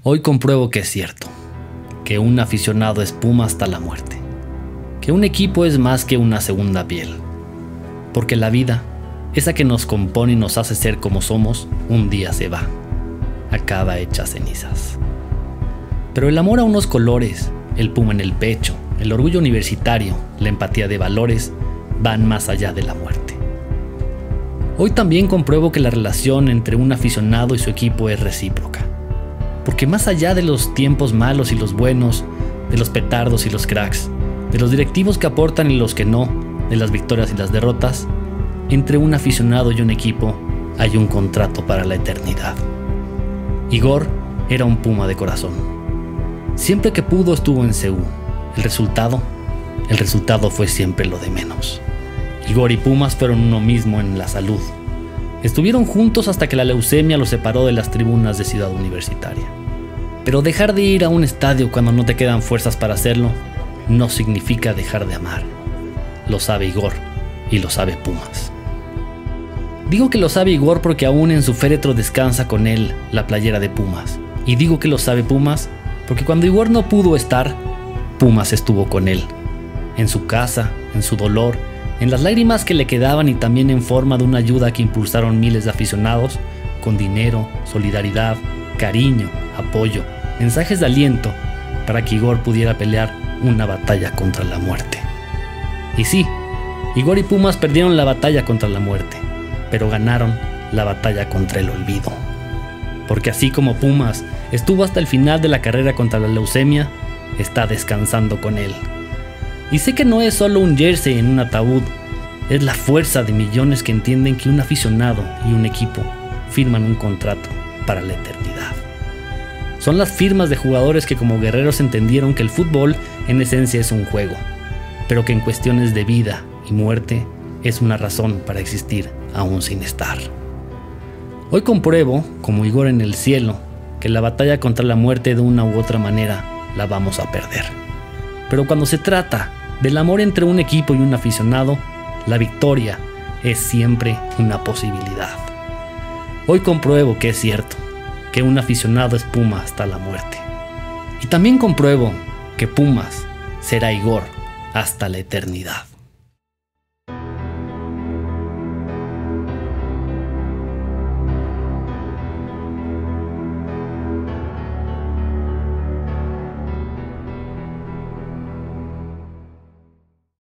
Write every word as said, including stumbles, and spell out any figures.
Hoy compruebo que es cierto, que un aficionado es Puma hasta la muerte, que un equipo es más que una segunda piel, porque la vida, esa que nos compone y nos hace ser como somos, un día se va, acaba hecha cenizas. Pero el amor a unos colores, el Puma en el pecho, el orgullo universitario, la empatía de valores, van más allá de la muerte. Hoy también compruebo que la relación entre un aficionado y su equipo es recíproca, porque más allá de los tiempos malos y los buenos, de los petardos y los cracks, de los directivos que aportan y los que no, de las victorias y las derrotas, entre un aficionado y un equipo hay un contrato para la eternidad. Igor era un Puma de corazón. Siempre que pudo estuvo en C U. El resultado, el resultado fue siempre lo de menos. Igor y Pumas fueron uno mismo en la salud. Estuvieron juntos hasta que la leucemia los separó de las tribunas de Ciudad Universitaria. Pero dejar de ir a un estadio cuando no te quedan fuerzas para hacerlo no significa dejar de amar. Lo sabe Igor y lo sabe Pumas. Digo que lo sabe Igor porque aún en su féretro descansa con él la playera de Pumas. Y digo que lo sabe Pumas porque cuando Igor no pudo estar, Pumas estuvo con él. En su casa, en su dolor, en las lágrimas que le quedaban y también en forma de una ayuda que impulsaron miles de aficionados, con dinero, solidaridad, cariño, apoyo, mensajes de aliento, para que Igor pudiera pelear una batalla contra la muerte. Y sí, Igor y Pumas perdieron la batalla contra la muerte, pero ganaron la batalla contra el olvido. Porque así como Pumas estuvo hasta el final de la carrera contra la leucemia, está descansando con él. Y sé que no es solo un jersey en un ataúd, es la fuerza de millones que entienden que un aficionado y un equipo firman un contrato para la eternidad. Son las firmas de jugadores que como guerreros entendieron que el fútbol en esencia es un juego, pero que en cuestiones de vida y muerte es una razón para existir aún sin estar. Hoy compruebo, como Igor en el cielo, que la batalla contra la muerte de una u otra manera la vamos a perder. Pero cuando se trata del amor entre un equipo y un aficionado, la victoria es siempre una posibilidad. Hoy compruebo que es cierto, que un aficionado es Puma hasta la muerte. Y también compruebo que Pumas será Igor hasta la eternidad.